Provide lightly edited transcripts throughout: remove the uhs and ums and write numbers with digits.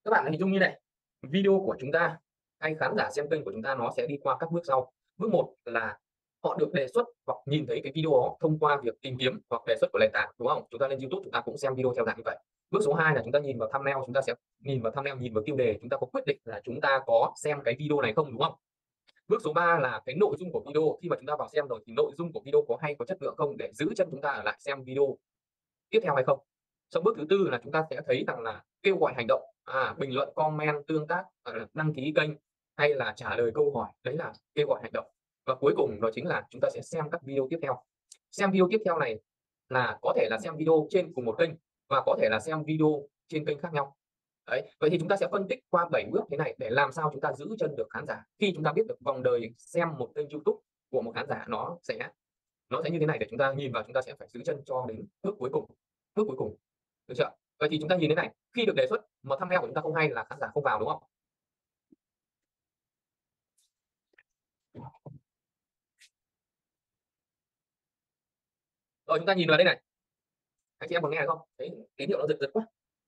Các bạn hình dung như này, video của chúng ta hay khán giả xem kênh của chúng ta nó sẽ đi qua các bước sau. Bước một là họ được đề xuất hoặc nhìn thấy cái video đó thông qua việc tìm kiếm hoặc đề xuất của nền tảng, đúng không? Chúng ta lên YouTube chúng ta cũng xem video theo dạng như vậy. Bước số 2 là chúng ta nhìn vào thumbnail, chúng ta sẽ nhìn vào thumbnail, nhìn vào tiêu đề, chúng ta có quyết định là chúng ta có xem cái video này không, đúng không? Bước số 3 là cái nội dung của video, khi mà chúng ta vào xem rồi thì nội dung của video có hay, có chất lượng không để giữ chân chúng ta ở lại xem video tiếp theo hay không. Xong bước thứ tư là chúng ta sẽ thấy rằng là kêu gọi hành động, bình luận, comment, tương tác, đăng ký kênh hay là trả lời câu hỏi, đấy là kêu gọi hành động. Và cuối cùng đó chính là chúng ta sẽ xem các video tiếp theo. Xem video tiếp theo này là có thể là xem video trên cùng một kênh và có thể là xem video trên kênh khác nhau. Đấy, vậy thì chúng ta sẽ phân tích qua 7 bước thế này để làm sao chúng ta giữ chân được khán giả. Khi chúng ta biết được vòng đời xem một kênh YouTube của một khán giả nó sẽ như thế này để chúng ta nhìn vào, chúng ta sẽ phải giữ chân cho đến bước cuối cùng. Bước cuối cùng, được chưa? Vậy thì chúng ta nhìn thế này, khi được đề xuất mà thumbnail của chúng ta không hay là khán giả không vào, đúng không? Rồi chúng ta nhìn vào đây này. Anh chị em còn nghe được không? Thấy tín hiệu nó giật giật quá.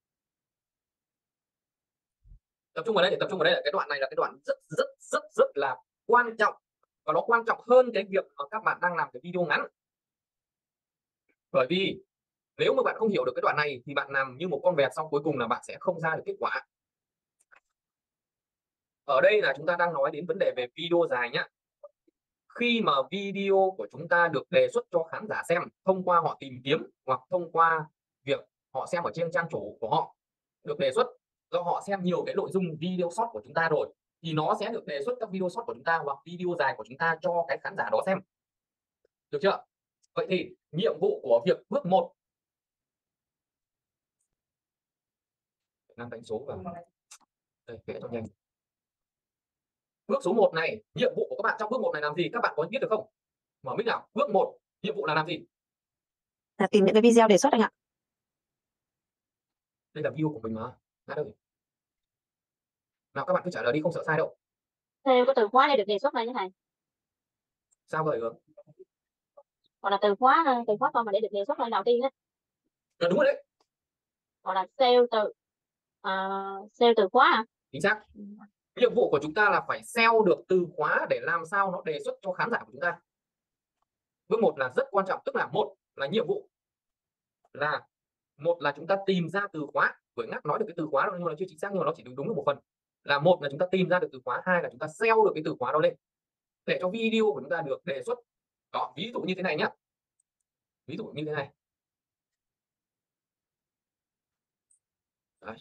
Tập trung vào đây, tập trung vào đây, là cái đoạn này là cái đoạn rất là quan trọng, và nó quan trọng hơn cái việc mà các bạn đang làm cái video ngắn. Bởi vì nếu mà bạn không hiểu được cái đoạn này thì bạn làm như một con vẹt, xong cuối cùng là bạn sẽ không ra được kết quả. Ở đây là chúng ta đang nói đến vấn đề về video dài nhá. Khi mà video của chúng ta được đề xuất cho khán giả xem thông qua họ tìm kiếm hoặc thông qua việc họ xem ở trên trang chủ của họ, được đề xuất do họ xem nhiều cái nội dung video short của chúng ta rồi, thì nó sẽ được đề xuất các video short của chúng ta hoặc video dài của chúng ta cho cái khán giả đó xem. Được chưa? Vậy thì nhiệm vụ của việc bước 1 làm đánh số vào đây vẽ cho nhanh. Bước số 1 này, nhiệm vụ của các bạn trong bước 1 này làm gì? Các bạn có biết được không? Mở mic nào. Bước 1, nhiệm vụ là làm gì? Là tìm những cái video đề xuất anh ạ. Đây là video của mình mà. Đâu? Nào các bạn cứ trả lời đi, không sợ sai đâu. Theo cái từ khóa này được đề xuất này như thầy. Sao vậy Hướng? Hoặc là từ khóa con mà để được đề xuất lên đầu tiên á. Đúng rồi đấy. Hoặc là sale từ khóa à? Chính xác. Nhiệm vụ của chúng ta là phải SEO được từ khóa để làm sao nó đề xuất cho khán giả của chúng ta. Bước 1 là rất quan trọng, tức là một là nhiệm vụ là chúng ta tìm ra từ khóa. Vừa ngắt nói được cái từ khóa nhưng mà nó chưa chính xác, nhưng mà nó chỉ đúng được một phần. Là một là chúng ta tìm ra được từ khóa, hai là chúng ta SEO được cái từ khóa đó lên để cho video của chúng ta được đề xuất. Đó, ví dụ như thế này nhá. Ví dụ như thế này. Đấy.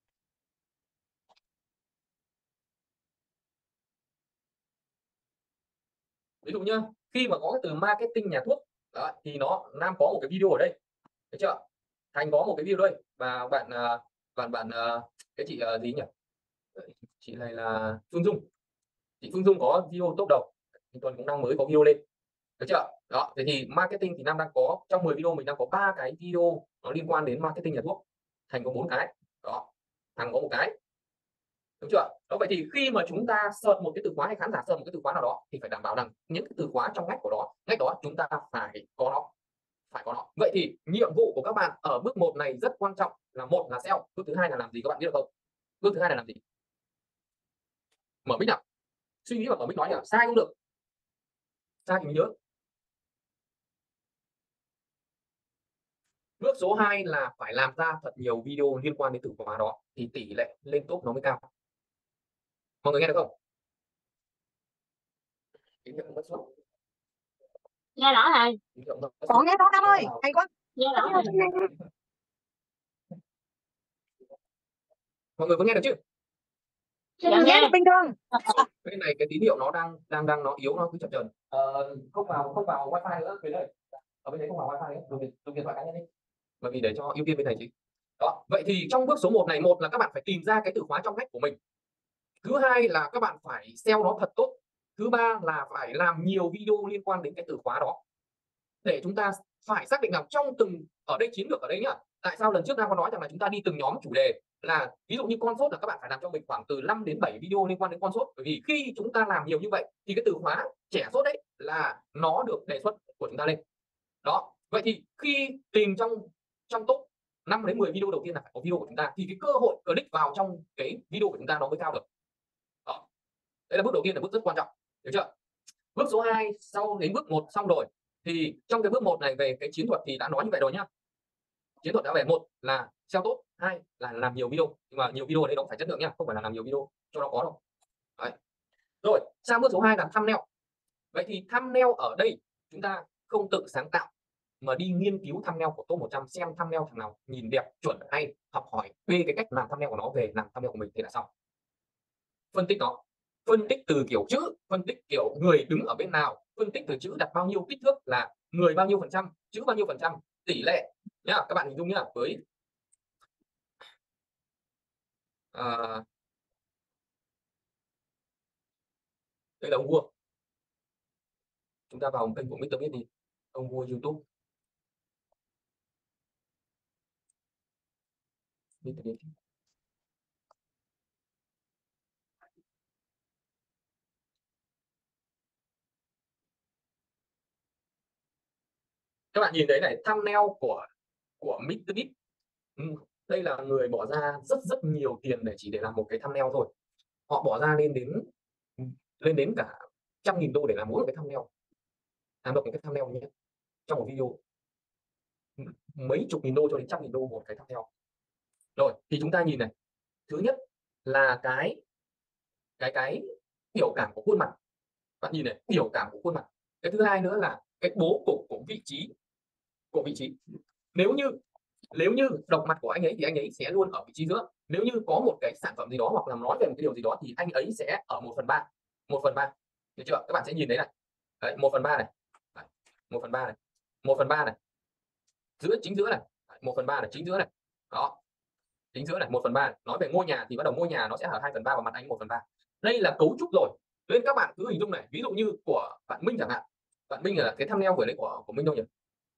Ví dụ nhá, khi mà có cái từ marketing nhà thuốc đó, thì Nam có một cái video ở đây, được chưa? Thành có một cái video đây, và bạn cái chị gì nhỉ? Chị này là Phương Dung. Chị Phương Dung có video top đầu. Tuần cũng đang mới có video lên, được chưa? Đó, thế thì marketing thì Nam đang có trong 10 video mình đang có 3 cái video nó liên quan đến marketing nhà thuốc. Thành có 4 cái. Đó, Thằng có một cái. Đúng chưa? Đó, vậy thì khi mà chúng ta search một cái từ khóa hay khán giả search một cái từ khóa nào đó thì phải đảm bảo rằng những cái từ khóa trong ngách đó chúng ta phải có nó. Vậy thì nhiệm vụ của các bạn ở bước 1 này rất quan trọng, là một là SEO. Bước thứ hai là làm gì các bạn biết được không? Bước thứ hai là làm gì? Mở mic nào. Suy nghĩ mà mở mic nói nhỉ? Sai không được. Sai thì mình nhớ. Bước số 2 là phải làm ra thật nhiều video liên quan đến từ khóa đó thì tỷ lệ lên top nó mới cao. Mọi người nghe được không? Nghe rõ thầy. Có nghe rõ Nam ơi, hay quá. Nghe rõ thầy. Mọi người có nghe được chứ? Nghe được bình thường. Bên này cái tín hiệu nó đang nó yếu, nó cứ chập chờn. Không vào wifi nữa về đây. Ở bên đấy không vào wifi nữa, dùng điện thoại cá nhân đi. Bởi vì để cho ưu tiên bên này chứ. Đó, vậy thì trong bước số 1 này, một là các bạn phải tìm ra cái từ khóa trong ngách của mình. Thứ hai là các bạn phải SEO nó thật tốt. Thứ ba là phải làm nhiều video liên quan đến cái từ khóa đó. Để chúng ta phải xác định rằng trong từng, ở đây chiến lược ở đây nhá. Tại sao lần trước Nam có nói rằng là chúng ta đi từng nhóm chủ đề, là ví dụ như con sốt là các bạn phải làm cho mình khoảng từ 5 đến 7 video liên quan đến con sốt. Bởi vì khi chúng ta làm nhiều như vậy thì cái từ khóa trẻ sốt đấy là nó được đề xuất của chúng ta lên. Đó, vậy thì khi tìm trong top 5 đến 10 video đầu tiên là phải có video của chúng ta thì cái cơ hội click vào trong cái video của chúng ta nó mới cao được. Đó. Đây là bước đầu tiên, là bước rất quan trọng, được chưa? Bước số 2 sau đến bước 1 xong rồi thì trong cái bước 1 này về cái chiến thuật thì đã nói như vậy rồi nhá. Chiến thuật đã về, một là SEO tốt, hai là làm nhiều video, nhưng mà nhiều video ở đây nó cũng phải chất lượng nhá, không phải là làm nhiều video cho nó có đâu. Đấy. Rồi, sang bước số 2 là thumbnail. Vậy thì thumbnail ở đây chúng ta không tự sáng tạo mà đi nghiên cứu thumbnail của top 100, xem thumbnail thằng nào nhìn đẹp, chuẩn, hay, học hỏi về cái cách làm thumbnail của nó về làm thumbnail của mình thì là xong. Phân tích nó, phân tích từ kiểu chữ, phân tích kiểu người đứng ở bên nào, phân tích từ chữ đặt bao nhiêu kích thước là người bao nhiêu phần trăm, chữ bao nhiêu phần trăm, tỷ lệ nhá, các bạn hình dung nhá. Với đây là ông vua, chúng ta vào kênh của Mr. Biết đi, ông vua YouTube Mr. Biết. Các bạn nhìn thấy này, thumbnail của Mr. Biết. Đây là người bỏ ra rất nhiều tiền để chỉ để làm một cái thumbnail thôi. Họ bỏ ra lên đến cả 100.000 đô để làm mỗi một cái thumbnail, làm được một cái thumbnail nhé, trong một video mấy chục nghìn đô cho đến 100.000 đô một cái thumbnail. Rồi thì chúng ta nhìn này, thứ nhất là cái biểu cảm của khuôn mặt, bạn nhìn này, biểu cảm của khuôn mặt. Cái thứ hai nữa là cái bố cục của vị trí. Nếu như đọc mặt của anh ấy thì anh ấy sẽ luôn ở vị trí giữa. Nếu như có một cái sản phẩm gì đó hoặc là nói về một cái điều gì đó thì anh ấy sẽ ở 1/3, 1/3, được chưa? Các bạn sẽ nhìn thấy này, đấy, 1/3 này, đấy, 1/3 này, 1/3 này, chính giữa này, 1/3 này, chính giữa này, đó, chính giữa này, 1/3. Nói về ngôi nhà thì bắt đầu ngôi nhà nó sẽ ở 2/3 và mặt anh 1/3. Đây là cấu trúc rồi, nên các bạn cứ hình dung này, ví dụ như của bạn Minh chẳng hạn, bạn Minh là cái thumbnail vừa đấy của Minh đâu nhỉ?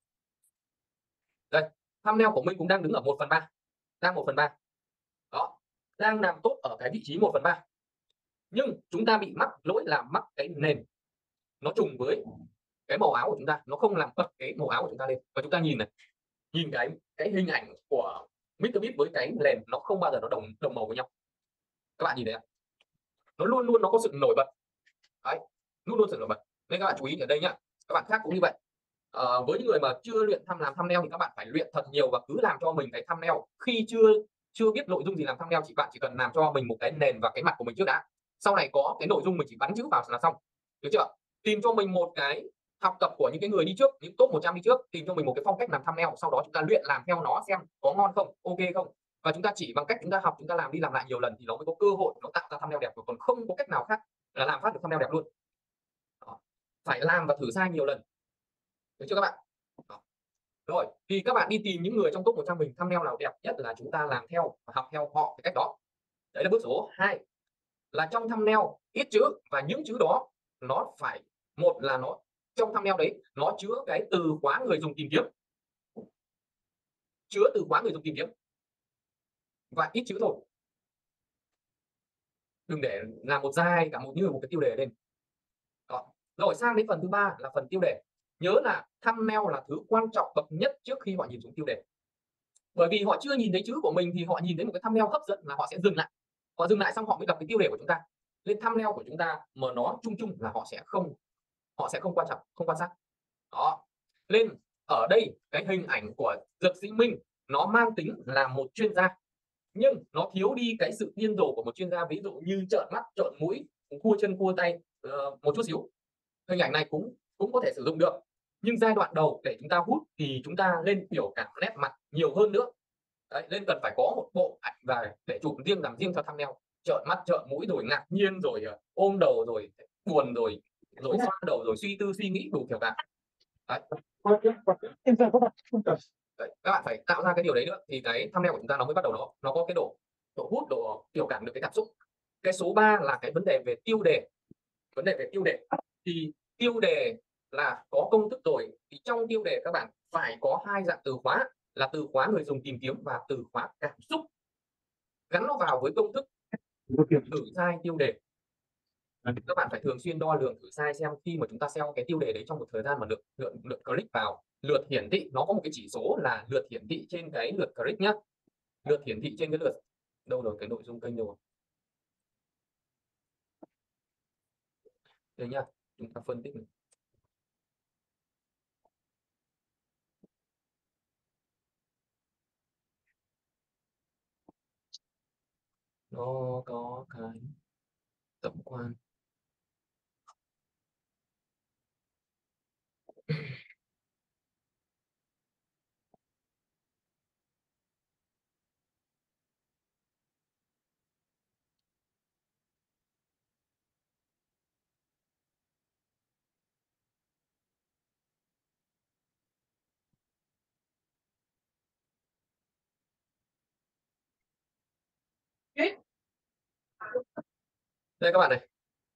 Đây, thumbnail của Minh cũng đang đứng ở 1/3, đang 1/3, đó, đang nằm tốt ở cái vị trí 1/3. Nhưng chúng ta bị mắc lỗi là mắc cái nền nó trùng với cái màu áo của chúng ta, nó không làm bật cái màu áo của chúng ta lên. Và chúng ta nhìn này, nhìn cái hình ảnh của Mr. Beast với cái nền nó không bao giờ nó đồng màu với nhau. Các bạn nhìn thấy không? Nó luôn nó có sự nổi bật. Đấy, luôn sự nổi bật. Nên các bạn chú ý ở đây nhá. Các bạn khác cũng như vậy. Với những người mà chưa luyện làm thumbnail thì các bạn phải luyện thật nhiều và cứ làm cho mình cái thumbnail. Khi chưa biết nội dung gì làm thumbnail, bạn chỉ cần làm cho mình một cái nền và cái mặt của mình trước đã. Sau này có cái nội dung mình chỉ bắn chữ vào là xong. Được chưa? Tìm cho mình một cái học tập của những cái người đi trước, những top 100 đi trước, tìm cho mình một cái phong cách làm thumbnail, sau đó chúng ta luyện làm theo nó xem có ngon không, ok không. Và chúng ta chỉ bằng cách chúng ta học, chúng ta làm đi làm lại nhiều lần thì nó mới có cơ hội nó tạo ra thumbnail đẹp, còn không có cách nào khác là làm phát được thumbnail đẹp luôn. Đó. Phải làm và thử sai nhiều lần. Được chưa các bạn? Đó. Rồi, thì các bạn đi tìm những người trong top 100 mình thumbnail nào đẹp nhất là chúng ta làm theo và học theo họ cái cách đó. Đấy là bước số 2. Là trong thumbnail ít chữ và những chữ đó nó phải, một là nó trong thumbnail đấy nó chứa cái từ khóa người dùng tìm kiếm. Chứa từ khóa người dùng tìm kiếm. Và ít chữ thôi. Đừng để làm một dài cả như một cái tiêu đề lên. Đó. Rồi sang đến phần thứ 3 là phần tiêu đề. Nhớ là thumbnail là thứ quan trọng bậc nhất trước khi họ nhìn xuống tiêu đề. Bởi vì họ chưa nhìn thấy chữ của mình thì họ nhìn thấy một cái thumbnail hấp dẫn là họ sẽ dừng lại. Họ dừng lại xong họ mới đọc cái tiêu đề của chúng ta. Lên thumbnail của chúng ta mà nó chung là họ sẽ không quan trọng, không quan sát. Đó. Lên ở đây cái hình ảnh của Dược Sĩ Minh nó mang tính là một chuyên gia, nhưng nó thiếu đi cái sự điên rồ của một chuyên gia, ví dụ như trợn mắt, trợn mũi, cua chân cua tay một chút xíu. Hình ảnh này cũng có thể sử dụng được, nhưng giai đoạn đầu để chúng ta hút thì chúng ta lên biểu cảm nét mặt nhiều hơn nữa. Đấy, nên cần phải có một bộ ảnh và để chụp riêng, làm riêng cho thumbnail, trợn mắt trợn mũi rồi ngạc nhiên rồi ôm đầu rồi buồn rồi xoa đầu rồi suy tư suy nghĩ đủ kiểu cả. Đấy. Đấy, các bạn phải tạo ra cái điều đấy nữa thì cái thumbnail của chúng ta nó mới bắt đầu nó có cái độ hút, độ biểu cảm được cái cảm xúc. Cái số 3 là cái vấn đề về tiêu đề. Vấn đề về tiêu đề thì tiêu đề là có công thức rồi, thì trong tiêu đề các bạn phải có 2 dạng từ khóa là từ khóa người dùng tìm kiếm và từ khóa cảm xúc, gắn nó vào với công thức thử sai tiêu đề. Các bạn phải thường xuyên đo lường thử sai xem khi mà chúng ta SEO cái tiêu đề đấy trong một thời gian mà lượt click vào, lượt hiển thị nó có một cái chỉ số là lượt hiển thị trên cái lượt click nhá. Lượt hiển thị trên cái lượt, đâu rồi cái nội dung kênh rồi. Đây nhá, chúng ta phân tích này. Nó có cái tổng quan. Đây các bạn này,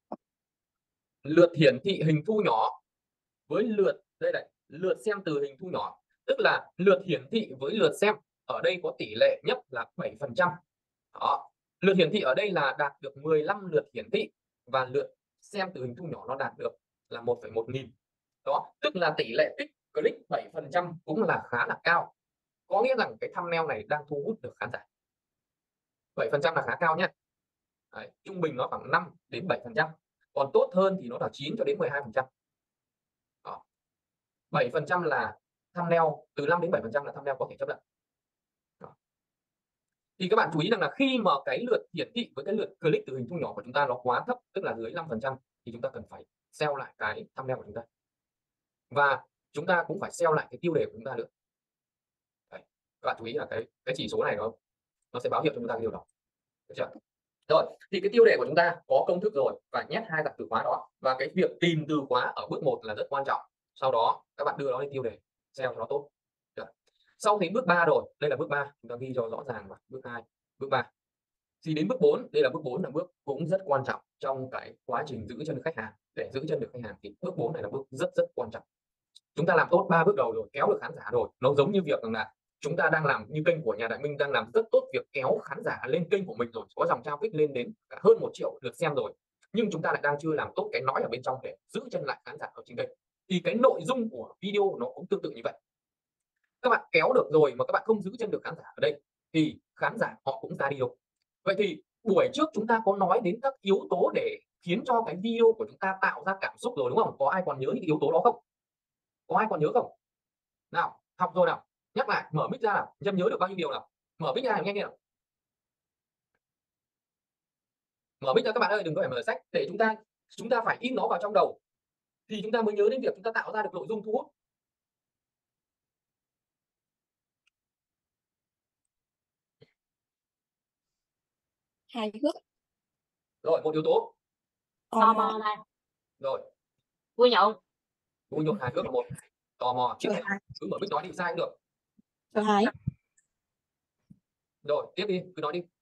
lượt hiển thị hình thu nhỏ với lượt, đây này, lượt xem từ hình thu nhỏ, tức là lượt hiển thị với lượt xem ở đây có tỷ lệ nhất là 7%. Đó. Lượt hiển thị ở đây là đạt được 15 lượt hiển thị và lượt xem từ hình thu nhỏ nó đạt được là 1,1 nghìn. Đó, tức là tỷ lệ click 7% cũng là khá là cao. Có nghĩa rằng cái thumbnail này đang thu hút được khán giả. 7% là khá cao nhé. Đấy, trung bình nó khoảng 5 đến 7%. Còn tốt hơn thì nó là 9 cho đến 12%. Đó. 7% là thumbnail, từ 5 đến 7% là thumbnail có thể chấp nhận. Đó. Thì các bạn chú ý rằng là khi mà cái lượt hiển thị với cái lượt click từ hình thu nhỏ của chúng ta nó quá thấp, tức là dưới 5%, thì chúng ta cần phải SEO lại cái thumbnail của chúng ta. Và chúng ta cũng phải SEO lại cái tiêu đề của chúng ta nữa. Đấy. Các bạn chú ý là cái chỉ số này nó sẽ báo hiệu cho chúng ta cái điều đó. Được chưa? Rồi, thì cái tiêu đề của chúng ta có công thức rồi và nhét 2 dạng từ khóa đó, và cái việc tìm từ khóa ở bước 1 là rất quan trọng. Sau đó các bạn đưa nó lên tiêu đề SEO cho nó tốt. Được. Sau đến bước 3 rồi, đây là bước 3, chúng ta ghi cho rõ ràng vào bước 2, bước 3. Thì đến bước 4, đây là bước 4 là bước cũng rất quan trọng trong cái quá trình giữ chân khách hàng. Để giữ chân được khách hàng thì bước 4 này là bước rất quan trọng. Chúng ta làm tốt 3 bước đầu rồi, kéo được khán giả rồi, nó giống như việc rằng là chúng ta đang làm như kênh của nhà Đại Minh đang làm rất tốt việc kéo khán giả lên kênh của mình rồi, có dòng traffic lên đến cả hơn 1 triệu lượt xem rồi, nhưng chúng ta lại đang chưa làm tốt cái nói ở bên trong để giữ chân lại khán giả ở trên kênh. Thì cái nội dung của video nó cũng tương tự như vậy. Các bạn kéo được rồi mà các bạn không giữ chân được khán giả ở đây thì khán giả họ cũng ra đi đâu. Vậy thì buổi trước chúng ta có nói đến các yếu tố để khiến cho cái video của chúng ta tạo ra cảm xúc rồi đúng không? Có ai còn nhớ những yếu tố đó không? Có ai còn nhớ không? Nào, học rồi nào. Nhắc lại, mở mic ra nào. Nhâm nhớ được bao nhiêu điều nào? Mở mic ra nhanh lên nào. Mở mic ra các bạn ơi, đừng có phải mở sách, để chúng ta phải in nó vào trong đầu. Thì chúng ta mới nhớ đến việc chúng ta tạo ra được nội dung thu hút. Hài hước. Rồi, một yếu tố. Tò mò này. Rồi. Vui nhộn. Vui nhộn, hài hước là một. Tò mò, tiếp theo. Cứ mở mic nói đi, sai cũng được. Sợ hãi. Rồi, tiếp đi, cứ nói đi.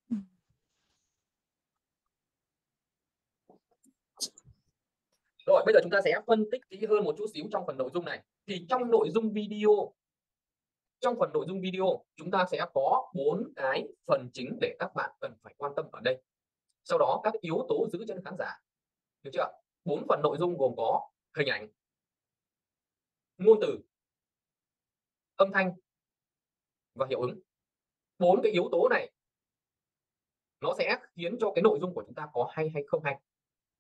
Rồi, bây giờ chúng ta sẽ phân tích kỹ hơn một chút xíu trong phần nội dung này. Thì trong phần nội dung video chúng ta sẽ có 4 cái phần chính để các bạn cần phải quan tâm ở đây. Sau đó các yếu tố giữ chân khán giả. Được chưa? 4 phần nội dung gồm có hình ảnh, ngôn từ, âm thanh và hiệu ứng. 4 cái yếu tố này nó sẽ khiến cho cái nội dung của chúng ta có hay hay không hay.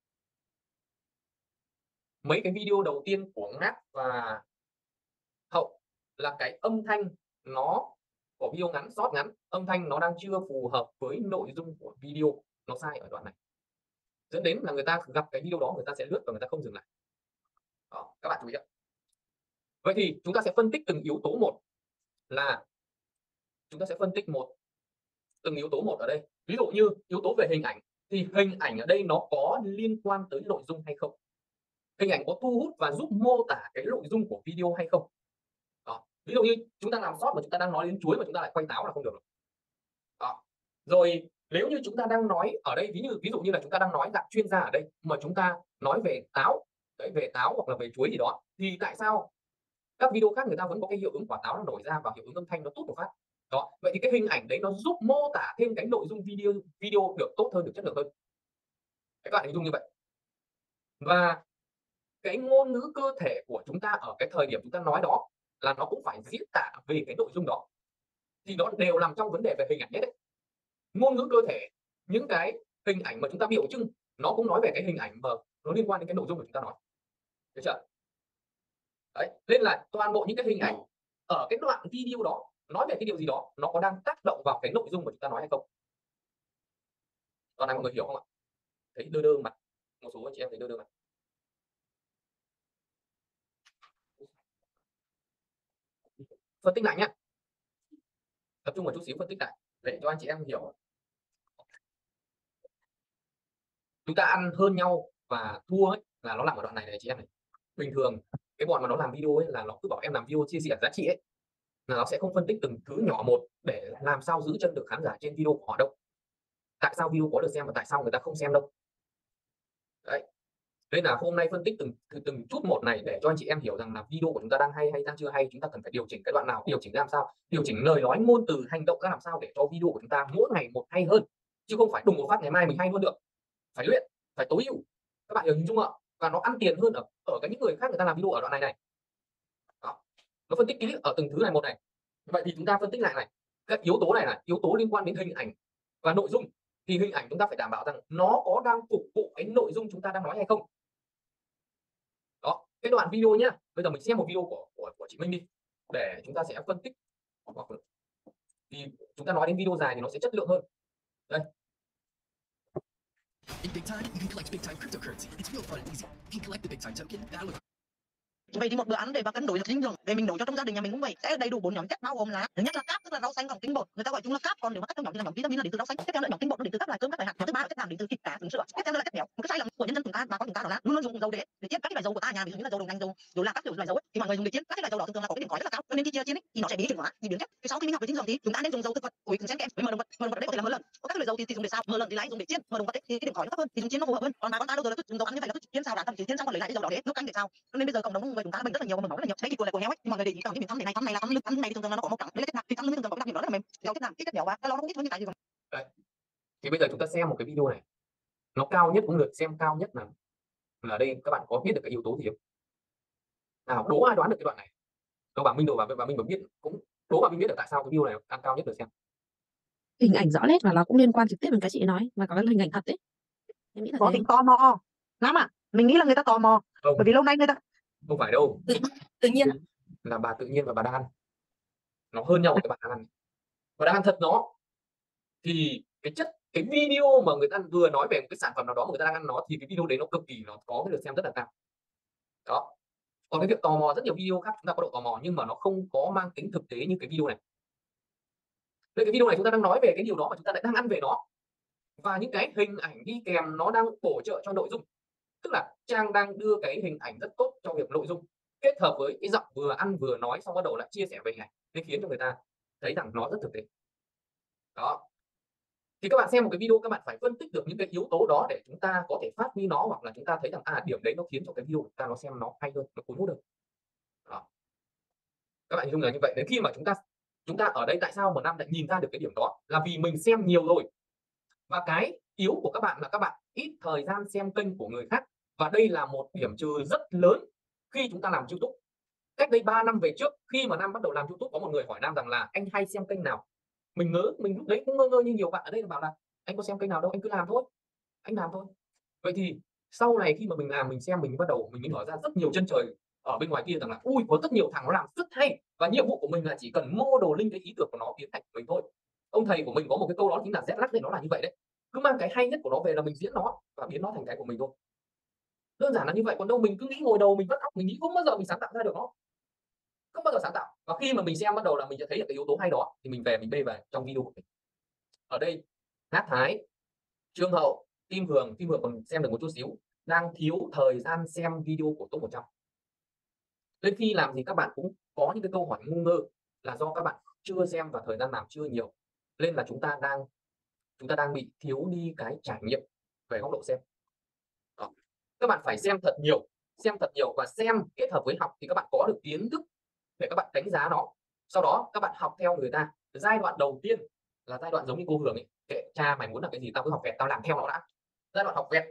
Mấy cái video đầu tiên của Ngát và Hậu là cái âm thanh nó của video ngắn, short ngắn, âm thanh nó đang chưa phù hợp với nội dung của video, nó sai ở đoạn này, dẫn đến là người ta gặp cái video đó người ta sẽ lướt và người ta không dừng lại. Đó, các bạn chú ý ạ. Vậy thì chúng ta sẽ phân tích từng yếu tố một, là chúng ta sẽ phân tích từng yếu tố một ở đây. Ví dụ như yếu tố về hình ảnh, thì hình ảnh ở đây nó có liên quan tới nội dung hay không, hình ảnh có thu hút và giúp mô tả cái nội dung của video hay không. Đó. Ví dụ như chúng ta làm short mà chúng ta đang nói đến chuối mà chúng ta lại quay táo là không được rồi. Đó. Rồi nếu như chúng ta đang nói ở đây, ví dụ như là chúng ta đang nói dạng chuyên gia ở đây mà chúng ta nói về táo, đấy, về táo hoặc là về chuối gì đó, thì tại sao các video khác người ta vẫn có cái hiệu ứng quả táo nó nổi ra và hiệu ứng âm thanh nó tốt một phát. Đó, vậy thì cái hình ảnh đấy nó giúp mô tả thêm cái nội dung video được tốt hơn, được chất lượng hơn. Các bạn hình dung như vậy. Và cái ngôn ngữ cơ thể của chúng ta ở cái thời điểm chúng ta nói đó là nó cũng phải diễn tả về cái nội dung đó, thì nó đều nằm trong vấn đề về hình ảnh hết đấy. Ngôn ngữ cơ thể, những cái hình ảnh mà chúng ta biểu trưng nó cũng nói về cái hình ảnh mà nó liên quan đến cái nội dung của chúng ta nói, được chưa? Đấy, nên là toàn bộ những cái hình ảnh ở cái đoạn video đó nói về cái điều gì đó nó có đang tác động vào cái nội dung mà chúng ta nói hay không? Đoạn này mọi người hiểu không ạ? Thấy đơ đơ mặt, một số anh chị em thấy đơ đơ mặt. Phân tích lại nhé, tập trung một chút xíu phân tích lại để cho anh chị em hiểu. Chúng ta ăn hơn nhau và thua ấy, là nó nằm ở đoạn này này chị em này. Bình thường cái bọn mà nó làm video ấy là nó cứ bảo em làm video chia sẻ giá trị ấy, là nó sẽ không phân tích từng thứ nhỏ một để làm sao giữ chân được khán giả trên video của họ đâu. Tại sao video có được xem và tại sao người ta không xem đâu. Đấy, nên là hôm nay phân tích từng chút một này để cho anh chị em hiểu rằng là video của chúng ta đang hay hay đang chưa hay, chúng ta cần phải điều chỉnh cái đoạn nào, điều chỉnh ra làm sao, điều chỉnh lời nói, ngôn từ, hành động ra làm sao để cho video của chúng ta mỗi ngày một hay hơn, chứ không phải đùng một phát ngày mai mình hay luôn được. Phải luyện, phải tối ưu, các bạn hiểu hình dung ạ? Và nó ăn tiền hơn ở cái những người khác người ta làm video ở đoạn này này. Đó, nó phân tích kỹ ở từng thứ này một này. Vậy thì chúng ta phân tích lại này, các yếu tố này là yếu tố liên quan đến hình ảnh và nội dung. Thì hình ảnh chúng ta phải đảm bảo rằng nó có đang phục vụ cái nội dung chúng ta đang nói hay không. Đó, cái đoạn video nhá, bây giờ mình xem một video của chị Minh đi để chúng ta sẽ phân tích. Thì chúng ta nói đến video dài thì nó sẽ chất lượng hơn. Đây, In Big Time, you can collect big time cryptocurrency. It's real fun and easy. You can collect the big time token, battle Vậy thì một bữa ăn để mà cân đối được dinh dưỡng, để mình nấu cho trong gia đình nhà mình cũng vậy, sẽ đầy đủ 4 nhóm chất bao gồm là: thứ nhất là cáp, tức là rau xanh cộng tinh bột, người ta gọi chúng là cáp, còn nếu mà các trong nhóm thì là nhóm vitamin là đến từ rau xanh. Tiếp theo là nhóm tinh bột đến từ các loại cơm, các loại hạt. Nhóm thứ ba là chất đạm đến từ thịt, cá, trứng, sữa. Tiếp theo là chất béo. Một cái sai lầm của nhân dân chúng ta, bà con chúng ta đó là luôn luôn dùng dầu để chiết các cái loại dầu của ta nhà, ví dụ như là dầu đậu nành, dầu lạc, các kiểu loại dầu ấy, thì mọi người dùng để chiết các cái loại dầu đó thường thường là có cái điểm khói rất là cao, cho nên khi chiên ấy thì nó sẽ bị chuyển hóa, bị biến chất. Thì sau khi mình học về dinh dưỡng thì chúng ta nên dùng dầu thực vật, ủi, xen kẽm với mỡ động vật. Mỡ động vật ở đây có thể là mỡ lợn. Có các loại dầu thì dùng để xào, mỡ lợn thì lại dùng để chiên, mỡ động vật ấy thì cái điểm khói nó thấp hơn, thì dùng chiên nó phù hợp hơn. Còn bà con ta đâu giờ là cứ dùng dầu ăn như vậy là cứ chiên xào đã, thậm chí chiên xong còn lấy lại cái dầu đó để nấu canh để xào. Cho nên bây giờ cộng đồng người chúng ta bệnh rất là nhiều và mỡ máu rất là nhiều. Đây thì của heo ấy, thì mọi người để ý cả cái miếng thăm này, thăm này là thăm lưng, thăm này thì thường thường là nó có màu trắng, đây là chất đạm, thì thăm lưng thường thường có cái đặc điểm đó là mềm, béo, chất đạm, ít chất béo và calo nó cũng ít hơn như cái gì. đấy. Thì bây giờ chúng ta xem một cái video này, nó cao nhất cũng được, xem cao nhất là đây, các bạn có biết được cái yếu tố gì không? Nào, đố ai đoán được cái đoạn này? Đâu bà Minh, đâu bà Minh mà biết cũng đố bà Minh biết được tại sao cái video này ăn cao nhất được xem. Hình ảnh rõ nét và nó cũng liên quan trực tiếp đến cái chị nói và có cái hình ảnh thật đấy. Em nghĩ là Có thế. tính tò mò lắm à? Mình nghĩ là người ta tò mò Không, bởi vì lâu nay người ta không phải đâu, Tự nhiên là bà tự nhiên và bà đang ăn, nó hơn nhau ở cái bạn đang ăn. Và đang ăn thật nó thì cái video mà người ta vừa nói về một cái sản phẩm nào đó mà người ta đang ăn nó thì cái video đấy nó cực kỳ, nó có cái lượt xem rất là cao. Đó. Còn cái việc tò mò, rất nhiều video khác chúng ta có độ tò mò nhưng mà nó không có mang tính thực tế như cái video này. Đây, cái video này chúng ta đang nói về cái điều đó mà chúng ta lại đang ăn về nó, và những cái hình ảnh đi kèm nó đang bổ trợ cho nội dung, tức là Trang đang đưa cái hình ảnh rất tốt cho việc nội dung kết hợp với cái giọng vừa ăn vừa nói xong bắt đầu lại chia sẻ về hình ảnh, nên khiến cho người ta thấy rằng nó rất thực tế. Đó, thì các bạn xem một cái video các bạn phải phân tích được những cái yếu tố đó để chúng ta có thể phát huy nó, hoặc là chúng ta thấy rằng điểm đấy nó khiến cho cái video của chúng ta nó xem nó hay hơn, nó cuốn hút hơn. Đó, các bạn hình dung là như vậy. Đến khi mà chúng ta ở đây tại sao mà Nam lại nhìn ra được cái điểm đó là vì mình xem nhiều rồi, và cái yếu của các bạn là các bạn ít thời gian xem kênh của người khác, và đây là một điểm trừ rất lớn khi chúng ta làm YouTube. Cách đây 3 năm về trước, khi mà Nam bắt đầu làm YouTube, có một người hỏi Nam rằng là anh hay xem kênh nào. Mình ngỡ, mình lúc đấy cũng ngơ ngơ như nhiều bạn ở đây là bảo là anh có xem kênh nào đâu, anh cứ làm thôi, anh làm thôi. Vậy thì sau này khi mà mình làm, mình xem, mình bắt đầu mình mở ra rất nhiều chân trời ở bên ngoài kia rằng là ui có rất nhiều thằng nó làm rất hay, và nhiệm vụ của mình là chỉ cần model link cái ý tưởng của nó biến thành của mình thôi. Ông thầy của mình có một cái câu đó chính là Z lắc, nó là như vậy đấy, cứ mang cái hay nhất của nó về là mình diễn nó và biến nó thành cái của mình thôi, đơn giản là như vậy. Còn đâu mình cứ nghĩ ngồi đầu mình vắt óc, mình nghĩ không bao giờ mình sáng tạo ra được nó, không bao giờ sáng tạo. Và khi mà mình xem bắt đầu là mình sẽ thấy được cái yếu tố hay đó thì mình về mình bê về trong video của mình. Ở đây Hát Thái, Trương Hậu, Kim Hường còn xem được một chút xíu, đang thiếu thời gian xem video của Top 100. Đến khi làm thì các bạn cũng có những cái câu hỏi ngu ngơ là do các bạn chưa xem và thời gian làm chưa nhiều, nên là chúng ta đang bị thiếu đi cái trải nghiệm về góc độ xem. Đó. Các bạn phải xem thật nhiều và xem kết hợp với học thì các bạn có được kiến thức để các bạn đánh giá nó. Sau đó các bạn học theo người ta. Giai đoạn đầu tiên là giai đoạn giống như cô Hường ấy, kệ cha mày muốn là cái gì tao cứ học vẹt, tao làm theo nó đã. Giai đoạn học vẹt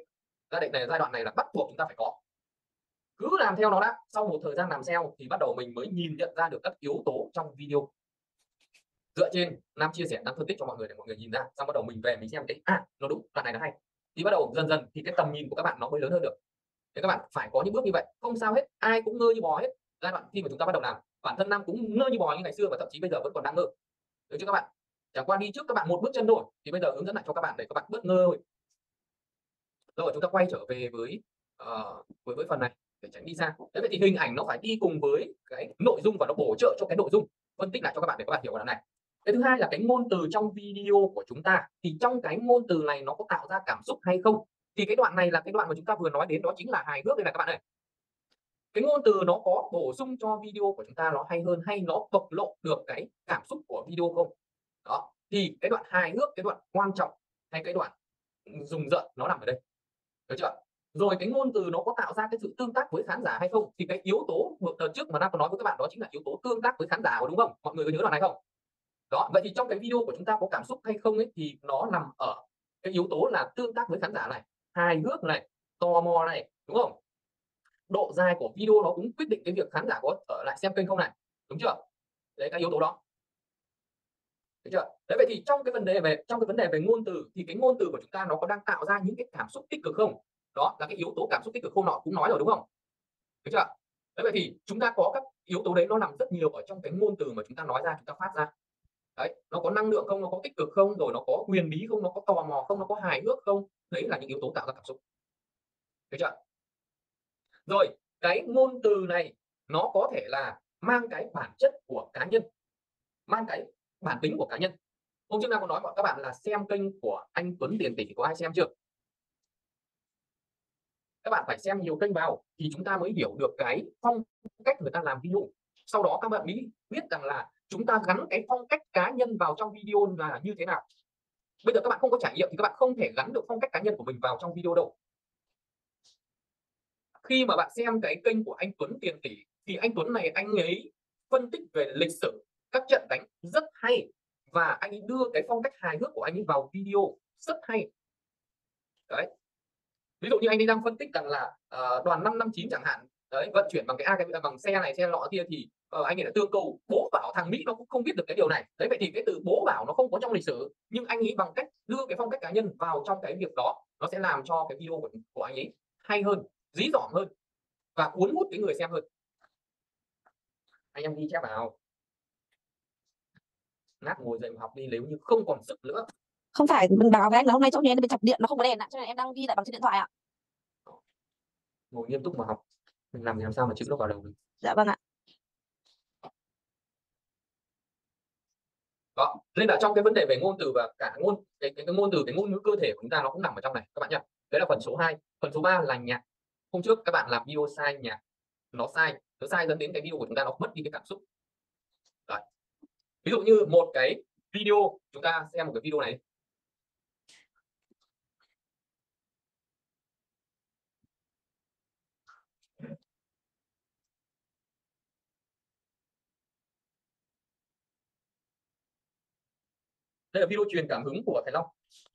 giai đoạn này là bắt buộc chúng ta phải có, cứ làm theo nó đã. Sau một thời gian làm theo thì bắt đầu mình mới nhìn nhận ra được các yếu tố trong video, dựa trên Nam chia sẻ, Nam phân tích cho mọi người để mọi người nhìn ra, xong bắt đầu mình về mình xem cái nó đúng, đoạn này nó hay, thì bắt đầu dần dần thì cái tầm nhìn của các bạn nó mới lớn hơn được. Thì các bạn phải có những bước như vậy, không sao hết, ai cũng ngơ như bò hết. Giai đoạn khi mà chúng ta bắt đầu làm, bản thân Nam cũng ngơ như bò như ngày xưa và thậm chí bây giờ vẫn còn đang ngơ, được chưa các bạn? Chẳng qua đi trước các bạn một bước chân thôi, thì bây giờ hướng dẫn lại cho các bạn để các bạn bớt ngơ thôi. Rồi chúng ta quay trở về với phần này để tránh đi xa. Thế vậy thì hình ảnh nó phải đi cùng với cái nội dung và nó bổ trợ cho cái nội dung, phân tích lại cho các bạn để các bạn hiểu đoạn này. Cái thứ hai là cái ngôn từ trong video của chúng ta, thì trong cái ngôn từ này nó có tạo ra cảm xúc hay không. Thì cái đoạn này là cái đoạn mà chúng ta vừa nói đến, đó chính là hài hước đây này các bạn ơi. Cái ngôn từ nó có bổ sung cho video của chúng ta nó hay hơn, hay nó bộc lộ được cái cảm xúc của video không. Đó, thì cái đoạn hài hước, cái đoạn quan trọng hay cái đoạn rùng rợn nó nằm ở đây, được chưa? Rồi cái ngôn từ nó có tạo ra cái sự tương tác với khán giả hay không, thì cái yếu tố một đợt trước mà Nam có nói với các bạn đó chính là yếu tố tương tác với khán giả, đúng không? Mọi người có nhớ đoạn này không? Đó, vậy thì trong cái video của chúng ta có cảm xúc hay không ấy, thì nó nằm ở cái yếu tố là tương tác với khán giả này, hài hước này, tò mò này, đúng không? Độ dài của video nó cũng quyết định cái việc khán giả có ở lại xem kênh không này, đúng chưa? Đấy, các yếu tố đó, được chưa? Đấy, vậy thì trong cái vấn đề về ngôn từ, thì cái ngôn từ của chúng ta nó có đang tạo ra những cái cảm xúc tích cực không? Đó là cái yếu tố cảm xúc tích cực, hôm nọ cũng nói rồi đúng không? Được chưa? Đấy, vậy thì chúng ta có các yếu tố đấy, nó nằm rất nhiều ở trong cái ngôn từ mà chúng ta nói ra, chúng ta phát ra. Đấy, nó có năng lượng không, nó có tích cực không, rồi nó có huyền bí không, nó có tò mò không, nó có hài hước không. Đấy là những yếu tố tạo ra cảm xúc, được chưa? Rồi cái ngôn từ này nó có thể là mang cái bản chất của cá nhân, mang cái bản tính của cá nhân. Hôm trước Nam có nói bọn các bạn là xem kênh của anh Tuấn Tiền Tỷ, có ai xem chưa? Các bạn phải xem nhiều kênh vào thì chúng ta mới hiểu được cái phong cách người ta làm video. Sau đó các bạn mới biết rằng là chúng ta gắn cái phong cách cá nhân vào trong video là như thế nào. Bây giờ các bạn không có trải nghiệm thì các bạn không thể gắn được phong cách cá nhân của mình vào trong video đâu. Khi mà bạn xem cái kênh của anh Tuấn Tiền Tỷ thì anh Tuấn này anh ấy phân tích về lịch sử các trận đánh rất hay, và anh ấy đưa cái phong cách hài hước của anh ấy vào video rất hay. Đấy, ví dụ như anh ấy đang phân tích rằng là đoàn 559 chẳng hạn, đấy, vận chuyển bằng cái bằng xe này xe nọ kia, thì anh ấy đã tương cầu bố bảo thằng Mỹ nó cũng không biết được cái điều này. Đấy, vậy thì cái từ bố bảo nó không có trong lịch sử, nhưng anh ấy bằng cách đưa cái phong cách cá nhân vào trong cái việc đó, nó sẽ làm cho cái video của anh ấy hay hơn, dí dỏm hơn và cuốn hút cái người xem hơn. Anh em ghi chép vào, nát ngồi dậy mà học đi nếu như không còn sức nữa. Không phải, mình báo với anh là hôm nay chỗ nhà em bị chập điện, nó không có đèn ạ, cho nên em đang ghi lại bằng trên điện thoại ạ. Ngồi nghiêm túc mà học, mình làm sao mà chữ nó vào đầu mình. Dạ vâng ạ. Đó, nên là trong cái vấn đề về ngôn từ và cả cái ngôn từ, cái ngôn ngữ cơ thể của chúng ta nó cũng nằm ở trong này các bạn nhé. Đấy là phần số 2. Phần số 3 là nhạc. Hôm trước các bạn làm video sai nhạc, nó sai dẫn đến cái video của chúng ta nó mất đi cái cảm xúc. Đấy. Ví dụ như một cái video, chúng ta xem một cái video này. Đây là video truyền cảm hứng của Thái Long.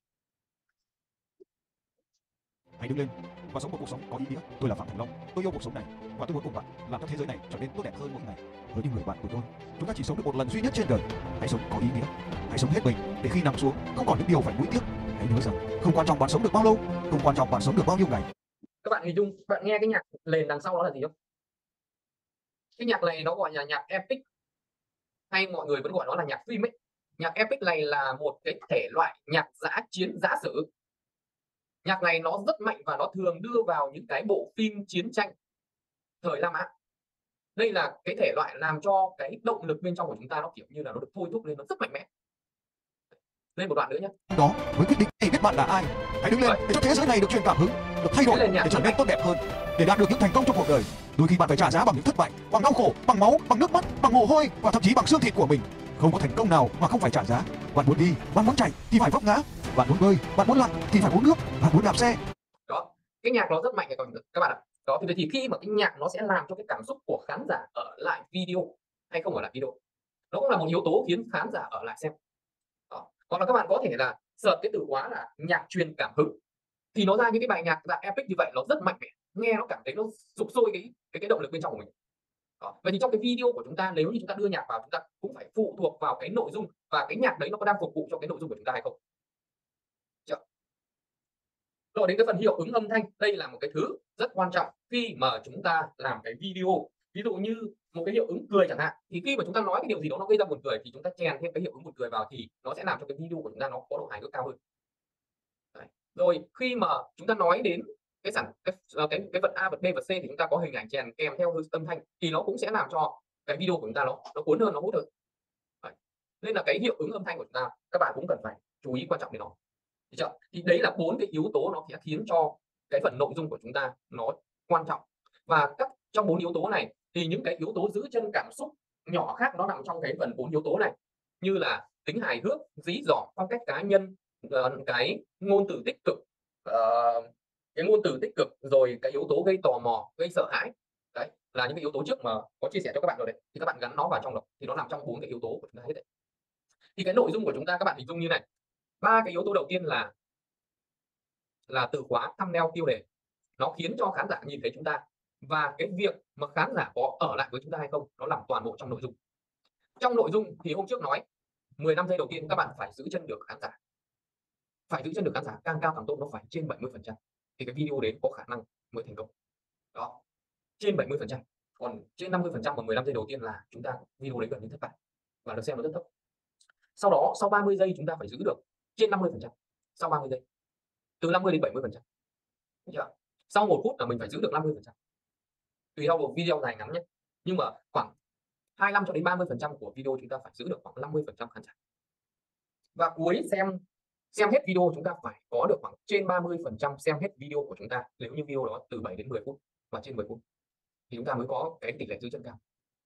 Hãy đứng lên và sống một cuộc sống có ý nghĩa. Tôi là Phạm Thành Long. Tôi yêu cuộc sống này và tôi muốn cùng bạn làm cho thế giới này trở nên tốt đẹp hơn mỗi ngày. Với những người bạn của tôi, chúng ta chỉ sống được một lần duy nhất trên đời. Hãy sống có ý nghĩa. Hãy sống hết mình để khi nằm xuống không còn những điều phải nuối tiếc. Hãy nhớ rằng không quan trọng bạn sống được bao lâu, không quan trọng bạn sống được bao nhiêu ngày. Các bạn hình dung, bạn nghe cái nhạc nền đằng sau đó là gì không? Cái nhạc này nó gọi là nhạc epic, hay mọi người vẫn gọi nó là nhạc phim ấy. Nhạc epic này là một cái thể loại nhạc dã chiến dã sử. Nhạc này nó rất mạnh và nó thường đưa vào những cái bộ phim chiến tranh thời La Mã. Đây là cái thể loại làm cho cái động lực bên trong của chúng ta nó kiểu như là nó được thôi thúc lên, nó rất mạnh mẽ. Lên một đoạn nữa nhé. Đó mới quyết định để biết bạn là ai. Hãy đứng lên để cho thế giới này được truyền cảm hứng, được thay đổi để trở nên tốt đẹp hơn, để đạt được những thành công trong cuộc đời. Đôi khi bạn phải trả giá bằng những thất bại, bằng đau khổ, bằng máu, bằng nước mắt, bằng mồ hôi và thậm chí bằng xương thịt của mình. Không có thành công nào mà không phải trả giá. Bạn muốn đi, bạn muốn chạy thì phải vấp ngã. Bạn muốn bơi, bạn muốn lặn thì phải uống nước, bạn muốn đạp xe. Đó, cái nhạc nó rất mạnh các bạn ạ. Đó, thì khi mà cái nhạc nó sẽ làm cho cái cảm xúc của khán giả ở lại video hay không ở lại video, nó cũng là một yếu tố khiến khán giả ở lại xem. Đó. Hoặc là các bạn có thể là search cái từ khóa là nhạc truyền cảm hứng, thì nó ra những cái bài nhạc dạng epic như vậy, nó rất mạnh mẽ, nghe nó cảm thấy nó sục sôi cái động lực bên trong của mình. Đó. Vậy thì trong cái video của chúng ta, nếu như chúng ta đưa nhạc vào, chúng ta cũng phải phụ thuộc vào cái nội dung và cái nhạc đấy nó có đang phục vụ cho cái nội dung của chúng ta hay không. Rồi đến cái phần hiệu ứng âm thanh, đây là một cái thứ rất quan trọng khi mà chúng ta làm cái video. Ví dụ như một cái hiệu ứng cười chẳng hạn, thì khi mà chúng ta nói cái điều gì đó nó gây ra buồn cười thì chúng ta chèn thêm cái hiệu ứng buồn cười vào thì nó sẽ làm cho cái video của chúng ta nó có độ hài hước cao hơn. Đấy. Rồi khi mà chúng ta nói đến cái vật A, vật B, vật C thì chúng ta có hình ảnh chèn kèm theo âm thanh thì nó cũng sẽ làm cho cái video của chúng ta nó cuốn hơn, nó hút hơn. Đấy. Nên là cái hiệu ứng âm thanh của chúng ta các bạn cũng cần phải chú ý quan trọng đến nó. Thì đấy là 4 cái yếu tố nó sẽ khiến cho cái phần nội dung của chúng ta nó quan trọng. Và trong 4 yếu tố này thì những cái yếu tố giữ chân cảm xúc nhỏ khác nó nằm trong cái phần 4 yếu tố này, như là tính hài hước, dí dỏm, phong cách cá nhân, cái ngôn từ tích cực, rồi cái yếu tố gây tò mò, gây sợ hãi. Đấy là những cái yếu tố trước mà có chia sẻ cho các bạn rồi đấy, thì các bạn gắn nó vào trong đó thì nó nằm trong 4 cái yếu tố của chúng ta hết đấy. Thì cái nội dung của chúng ta các bạn hình dung như này. 3 cái yếu tố đầu tiên là từ khóa, thumbnail, tiêu đề. Nó khiến cho khán giả nhìn thấy chúng ta, và cái việc mà khán giả có ở lại với chúng ta hay không nó nằm toàn bộ trong nội dung. Trong nội dung thì hôm trước nói 15 giây đầu tiên các bạn phải giữ chân được khán giả. Phải giữ chân được khán giả, càng cao càng tốt, nó phải trên 70% thì cái video đến có khả năng mới thành công. Đó. Trên 70%. Còn trên 50% và 15 giây đầu tiên là chúng ta video đấy gần như thất bại và được xem nó rất thấp. Sau đó sau 30 giây chúng ta phải giữ được trên 50%. Sau 30 giây. Từ 50 đến 70%. Sau 1 phút là mình phải giữ được 50%. Tùy theo một video dài ngắn nhé. Nhưng mà khoảng 25 cho đến 30% của video chúng ta phải giữ được khoảng 50% khán giả. Và cuối xem hết video chúng ta phải có được khoảng trên 30% xem hết video của chúng ta, nếu như video đó từ 7 đến 10 phút và trên 10 phút thì chúng ta mới có cái tỷ lệ giữ chân cao.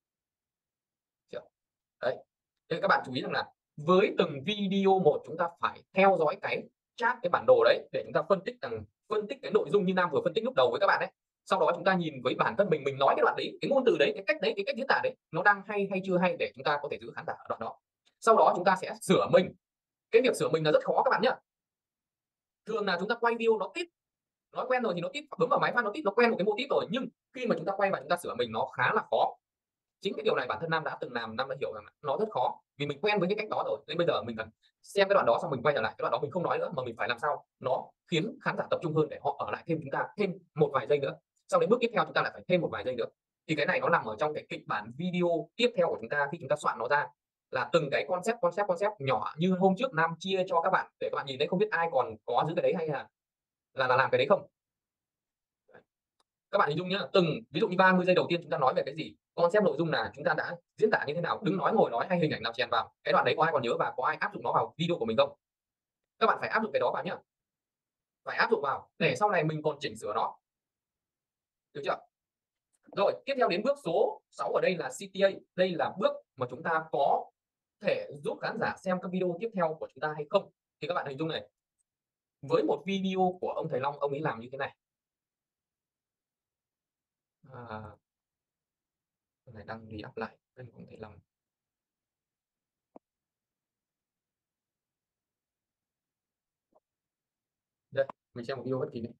Đấy. Nên các bạn chú ý rằng là với từng video một chúng ta phải theo dõi cái chart, cái bản đồ đấy để chúng ta phân tích cái nội dung như Nam vừa phân tích lúc đầu với các bạn đấy. Sau đó chúng ta nhìn với bản thân mình nói cái đoạn đấy, cái ngôn từ đấy, cái cách diễn tả đấy nó đang hay hay chưa hay để chúng ta có thể giữ khán giả ở đoạn đó. Sau đó chúng ta sẽ sửa mình. Cái việc sửa mình là rất khó các bạn nhé. Thường là chúng ta quay video nó tít, nói quen rồi thì nó tít, bấm vào máy phát nó tít, nó quen một cái mô típ rồi, nhưng khi mà chúng ta quay và chúng ta sửa mình nó khá là khó. Chính cái điều này bản thân Nam đã từng làm, Nam đã hiểu rằng nó rất khó vì mình quen với cái cách đó rồi, nên bây giờ mình cần xem cái đoạn đó xong mình quay trở lại cái đoạn đó, mình không nói nữa mà mình phải làm sao nó khiến khán giả tập trung hơn để họ ở lại thêm chúng ta thêm một vài giây nữa. Sau đến bước tiếp theo chúng ta lại phải thêm một vài giây nữa, thì cái này nó nằm ở trong cái kịch bản video tiếp theo của chúng ta khi chúng ta soạn nó ra, là từng cái concept nhỏ như hôm trước Nam chia cho các bạn để các bạn nhìn thấy. Không biết ai còn có giữ cái đấy hay là làm cái đấy không? Các bạn hình dung nhá, ví dụ như 30 giây đầu tiên chúng ta nói về cái gì, concept nội dung là chúng ta đã diễn tả như thế nào, đứng nói ngồi nói hay hình ảnh nào chèn vào, cái đoạn đấy có ai còn nhớ và có ai áp dụng nó vào video của mình không? Các bạn phải áp dụng cái đó vào nhá, phải áp dụng vào để sau này mình còn chỉnh sửa nó, được chưa? Rồi tiếp theo đến bước số 6 ở đây là CTA. Đây là bước mà chúng ta có thể giúp khán giả xem các video tiếp theo của chúng ta hay không. Thì các bạn hình dung này, với một video của ông thầy Long, ông ấy làm như thế này. Này đăng đi up lại kênh của ông thầy Long. Đây, mình xem một video bất kỳ này.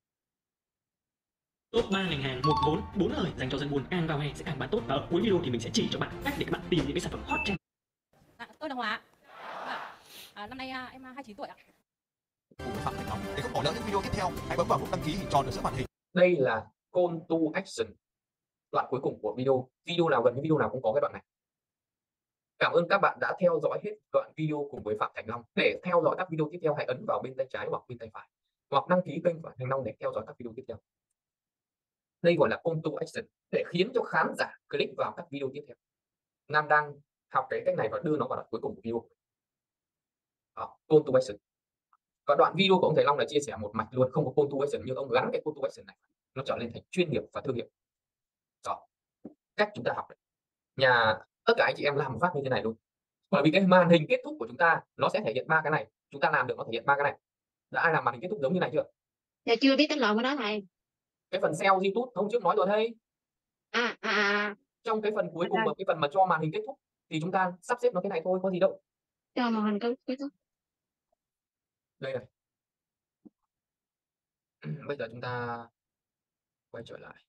Top 3 ngành hàng, 1 vốn, 4 lời dành cho dân buôn, càng vào hè sẽ càng bán tốt. Và ở cuối video thì mình sẽ chỉ cho bạn cách để các bạn tìm những cái sản phẩm hot trend. Tôi là Hòa. Năm nay em 29 tuổi ạ. Cùng Phạm Thành Long, để không bỏ lỡ những video tiếp theo, hãy bấm vào nút đăng ký hình tròn ở giữa màn hình. Đây là call to action, đoạn cuối cùng của video. Video nào gần như video nào cũng có cái đoạn này. Cảm ơn các bạn đã theo dõi hết đoạn video cùng với Phạm Thành Long. Để theo dõi các video tiếp theo hãy ấn vào bên tay trái hoặc bên tay phải, hoặc đăng ký kênh Phạm Thành Long để theo dõi các video tiếp theo. Đây gọi là call to action để khiến cho khán giả click vào các video tiếp theo. Nam đang học cái cách này và đưa nó vào đoạn cuối cùng của video. Đó, call to action. Và đoạn video của ông thầy Long là chia sẻ một mạch luôn, không có call to action, nhưng ông gắn cái call to action này nó trở nên thành chuyên nghiệp và thương hiệu. Đó, cách chúng ta học đấy. Tất cả anh chị em làm một phát như thế này luôn, bởi vì cái màn hình kết thúc của chúng ta nó sẽ thể hiện 3 cái này, chúng ta làm được nó thể hiện 3 cái này. Đã ai làm màn hình kết thúc giống như này chưa? Dạ chưa biết cái loại của đó thầy. Cái phần SEO YouTube hôm trước nói rồi đấy. Trong cái phần cuối cùng và cái phần mà cho màn hình kết thúc thì chúng ta sắp xếp nó thế này thôi, có gì đâu. Cho màn hình kết thúc. Đây này. Bây giờ chúng ta quay trở lại.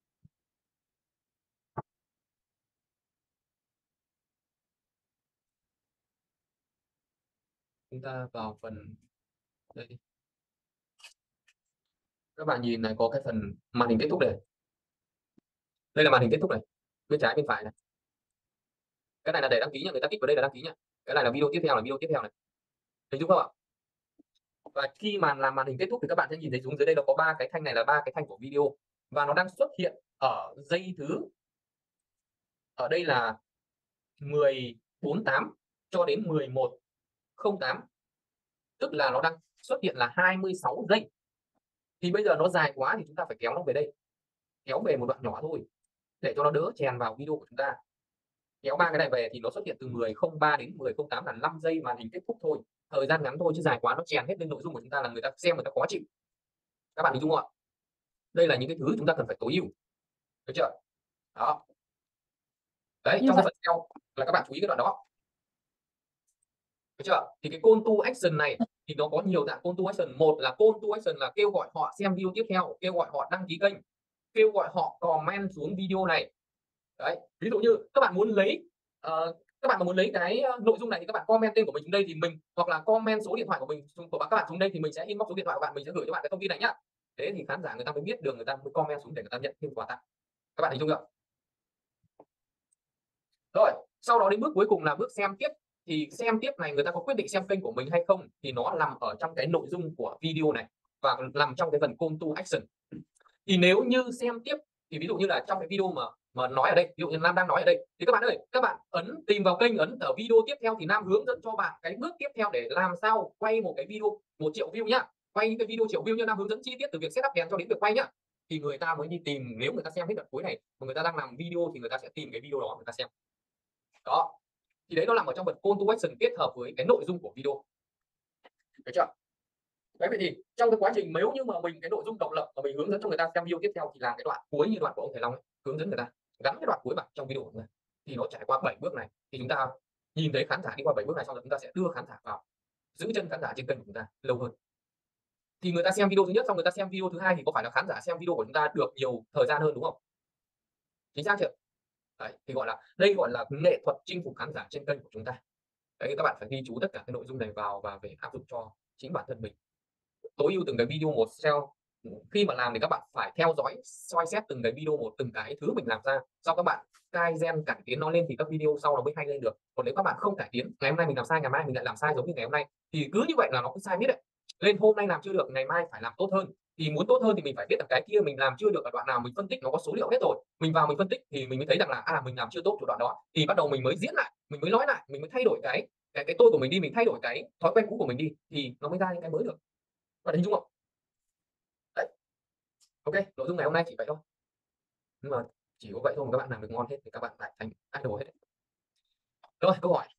Chúng ta vào phần đây. Các bạn nhìn này, có cái phần màn hình kết thúc này. Đây là màn hình kết thúc này, bên trái bên phải này. Cái này là để đăng ký nha, người ta kích vào đây là đăng ký nha. Cái này là video tiếp theo, là video tiếp theo này. Hình dung không ạ? Và khi mà làm màn hình kết thúc thì các bạn sẽ nhìn thấy xuống dưới đây nó có ba cái thanh này, là ba cái thanh của video, và nó đang xuất hiện ở giây thứ, ở đây là 14:8 cho đến 11:08, tức là nó đang xuất hiện là 26 giây. Thì bây giờ nó dài quá thì chúng ta phải kéo nó về đây, kéo về một đoạn nhỏ thôi để cho nó đỡ chèn vào video của chúng ta. Kéo ba cái này về thì nó xuất hiện từ 10:03 đến 10:08 là 5 giây màn hình kết thúc thôi, thời gian ngắn thôi, chứ dài quá nó chèn hết lên nội dung của chúng ta là người ta xem người ta khó chịu. Các bạn hình dung không ạ? Đây là những cái thứ chúng ta cần phải tối ưu, được chưa? Đó. Đấy, Như trong cái vậy phần sau là các bạn chú ý cái đoạn đó. Được chưa? Thì cái call to action này thì nó có nhiều dạng call to action. Một là call to action là kêu gọi họ xem video tiếp theo, kêu gọi họ đăng ký kênh, kêu gọi họ comment xuống video này. Đấy, ví dụ như các bạn muốn lấy các bạn mà muốn lấy cái nội dung này thì các bạn comment tên của mình xuống đây thì mình, hoặc là comment số điện thoại của mình của các bạn xuống đây thì mình sẽ inbox số điện thoại của bạn, mình sẽ gửi cho bạn cái thông tin này nhá. Thế thì khán giả người ta mới biết được, người ta mới comment xuống để người ta nhận thêm quà tặng. Các bạn hình dung chưa? Rồi, sau đó đến bước cuối cùng là bước xem tiếp. Thì xem tiếp này người ta có quyết định xem kênh của mình hay không thì nó nằm ở trong cái nội dung của video này và nằm trong cái phần call to action. Thì nếu như xem tiếp thì ví dụ như là trong cái video mà nói ở đây, ví dụ như Nam đang nói ở đây thì các bạn ơi, các bạn ấn tìm vào kênh, ấn ở video tiếp theo thì Nam hướng dẫn cho bạn cái bước tiếp theo để làm sao quay một cái video 1 triệu view nhá. Quay những cái video triệu view như Nam hướng dẫn chi tiết từ việc setup đèn cho đến việc quay nhá. Thì người ta mới đi tìm, nếu người ta xem hết đoạn cuối này mà người ta đang làm video thì người ta sẽ tìm cái video đó người ta xem. Đó. Thì đấy nó nằm ở trong phần call to action kết hợp với cái nội dung của video. Được chưa? Đấy, vậy thì trong cái quá trình nếu như mà mình cái nội dung độc lập mà mình hướng dẫn cho người ta xem video tiếp theo thì là cái đoạn cuối như đoạn của ông Thầy Long ấy, hướng dẫn người ta gắn cái đoạn cuối vào trong video của người ta. Thì nó trải qua 7 bước này thì chúng ta nhìn thấy khán giả đi qua 7 bước này, sau đó chúng ta sẽ đưa khán giả vào, giữ chân khán giả trên kênh của chúng ta lâu hơn. Thì người ta xem video thứ nhất xong người ta xem video thứ hai thì có phải là khán giả xem video của chúng ta được nhiều thời gian hơn đúng không? Chính xác chưa? Đấy, thì đây gọi là nghệ thuật chinh phục khán giả trên kênh của chúng ta. Đấy, các bạn phải ghi chú tất cả cái nội dung này vào và về áp dụng cho chính bản thân mình. Tối ưu từng cái video một theo, khi mà làm thì các bạn phải theo dõi soi xét từng cái video một, từng cái thứ mình làm ra, sau các bạn cai gen cải tiến nó lên thì các video sau nó mới hay lên được. Còn nếu các bạn không cải tiến, ngày hôm nay mình làm sai, ngày mai mình lại làm sai giống như ngày hôm nay thì cứ như vậy là nó cứ sai biết đấy. Lên hôm nay làm chưa được, ngày mai phải làm tốt hơn. Thì muốn tốt hơn thì mình phải biết là cái kia mình làm chưa được ở đoạn nào, mình phân tích nó có số liệu hết rồi, mình vào mình phân tích thì mình mới thấy rằng là mình làm chưa tốt chỗ đoạn đó, thì bắt đầu mình mới diễn lại, mình mới nói lại, mình mới thay đổi cái tôi của mình đi, mình thay đổi cái thói quen cũ của mình đi thì nó mới ra những cái mới được. Bạn hình dung không? Đấy. Ok, nội dung ngày hôm nay chỉ vậy thôi. Nhưng mà chỉ có vậy thôi mà các bạn làm được ngon hết thì các bạn lại thành idol hết. Rồi, câu hỏi.